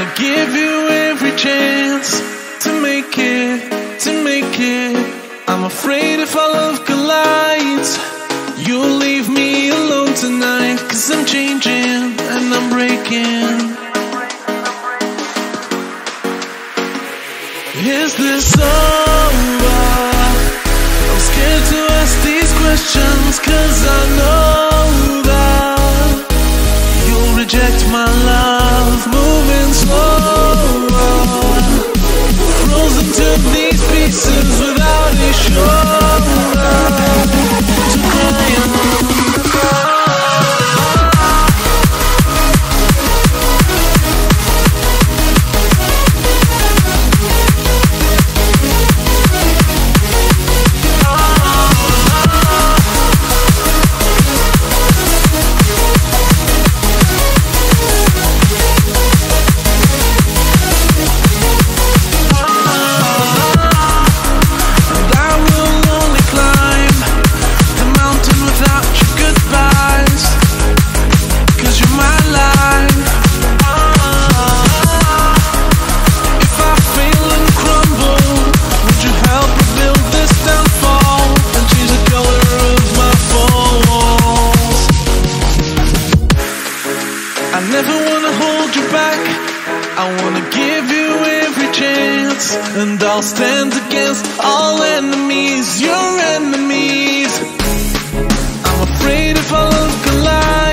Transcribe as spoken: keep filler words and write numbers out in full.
wanna give you every chance to make it, to make it. I'm afraid if our love collides, you'll leave me alone tonight. Cause I'm changing and I'm breaking. Is this over? I'm scared to ask these questions, cause I know that you'll reject my love. Moving slower, frozen to these pieces without a shoulder to cry on. I never wanna hold you back. I wanna give you every chance, and I'll stand against all enemies, your enemies. I'm afraid if our love collides,